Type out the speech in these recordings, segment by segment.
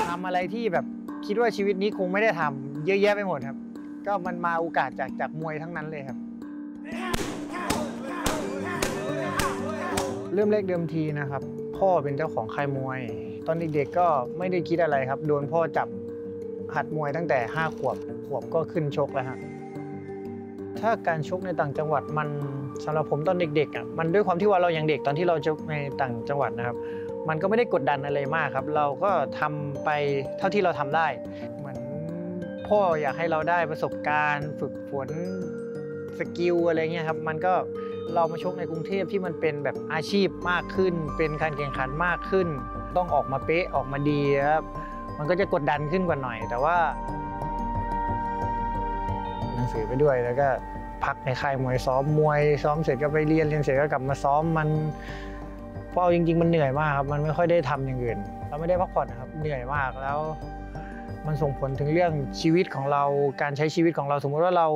ทำอะไรที่แบบคิดว่าชีวิตนี้คงไม่ได้ทำเยอะแยะไปหมดครับก็มันมาโอกาสจากมวยทั้งนั้นเลยครับเริ่มแรกเดิมทีนะครับพ่อเป็นเจ้าของค่ายมวยตอนเด็กๆก็ไม่ได้คิดอะไรครับโดนพ่อจับหัดมวยตั้งแต่5 ขวบก็ขึ้นชกแล้วฮะถ้าการชกในต่างจังหวัดมันสำหรับผมตอนเด็กๆอ่ะมันด้วยความที่ว่าเรายังเด็กตอนที่เราชกในต่างจังหวัดนะครับมันก็ไม่ได้กดดันอะไรมากครับเราก็ทำไปเท่าที่เราทำได้เหมือนพ่ออยากให้เราได้ประสบการณ์ฝึกฝนสกิลอะไรเงี้ยครับมันก็เรามาชกในกรุงเทพที่มันเป็นแบบอาชีพมากขึ้นเป็นการแข่งขันมากขึ้นต้องออกมาเป๊ะออกมาดีครับมันก็จะกดดันขึ้นกว่าหน่อยแต่ว่าหนังสือไปด้วยแล้วก็พักในค่ายมวยซ้อมเสร็จก็ไปเรียนเสร็จก็กลับมาซ้อมมันเพราะจริงๆมันเหนื่อยมากครับมันไม่ค่อยได้ทำอย่างอื่นเราไม่ได้พักผ่อนนะครับเหนื่อยมากแล้วมันส่งผลถึงเรื่องชีวิตของเราการใช้ชีวิตของเราสมมติว่าเรา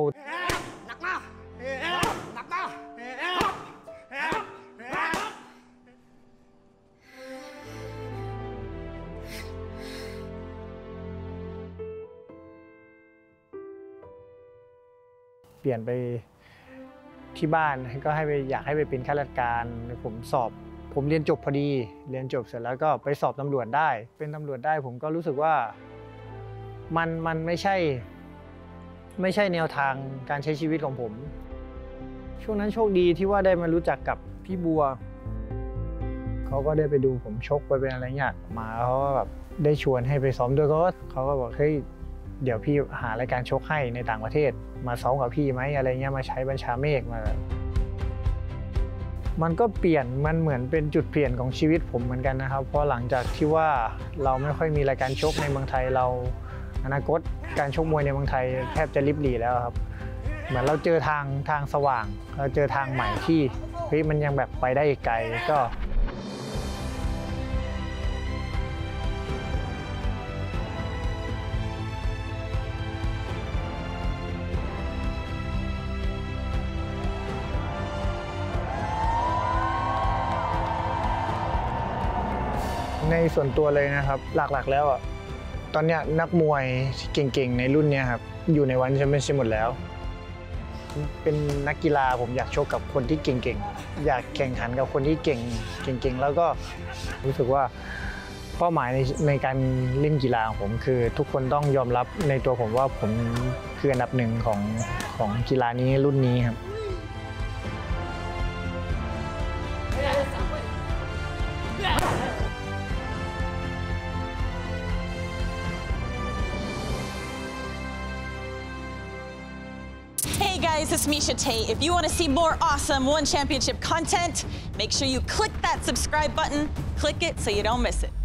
เปลี่ยนไปที่บ้านก็อยากให้ไปเป็นข้าราชการผมเรียนจบพอดีเรียนจบเสร็จแล้วก็ไปสอบตำรวจได้เป็นตำรวจได้ผมก็รู้สึกว่ามันไม่ใช่แนวทางการใช้ชีวิตของผมช่วงนั้นโชคดีที่ว่าได้มารู้จักกับพี่บัวเขาก็ได้ไปดูผมชกไปเป็นอะไรเงี้ยมาเขาก็แบบได้ชวนให้ไปซ้อมด้วยเขาก็บอกเฮ้ยเดี๋ยวพี่หารายการชกให้ในต่างประเทศมาซ้อมกับพี่ไหมอะไรเงี้ยมาใช้บัญชาเมฆมามันก็เปลี่ยนมันเหมือนเป็นจุดเปลี่ยนของชีวิตผมเหมือนกันนะครับเพราะหลังจากที่ว่าเราไม่ค่อยมีรายการชกในเมืองไทยเราอนาคตการชกมวยในเมืองไทยแทบจะลิบหลี่แล้วครับเหมือนเราเจอทางสว่างเราเจอทางใหม่ที่เฮ้ยมันยังแบบไปได้อีกไกลก็ในส่วนตัวเลยนะครับหลักๆแล้วอ่ะตอนนี้นักมวยเก่งๆในรุ่นนี้ครับอยู่ในวันแชมเปี้ยนชิพหมดแล้วเป็นนักกีฬาผมอยากชกกับคนที่เก่งๆอยากแข่งขันกับคนที่เก่งแล้วก็รู้สึกว่าเป้าหมายในการเล่นกีฬาของผมคือทุกคนต้องยอมรับในตัวผมว่าผมคืออันดับหนึ่งของกีฬานี้รุ่นนี้ครับ Hey guys, it's Misha Tate. If you want to see more awesome One Championship content, make sure you click that subscribe button. Click it so you don't miss it.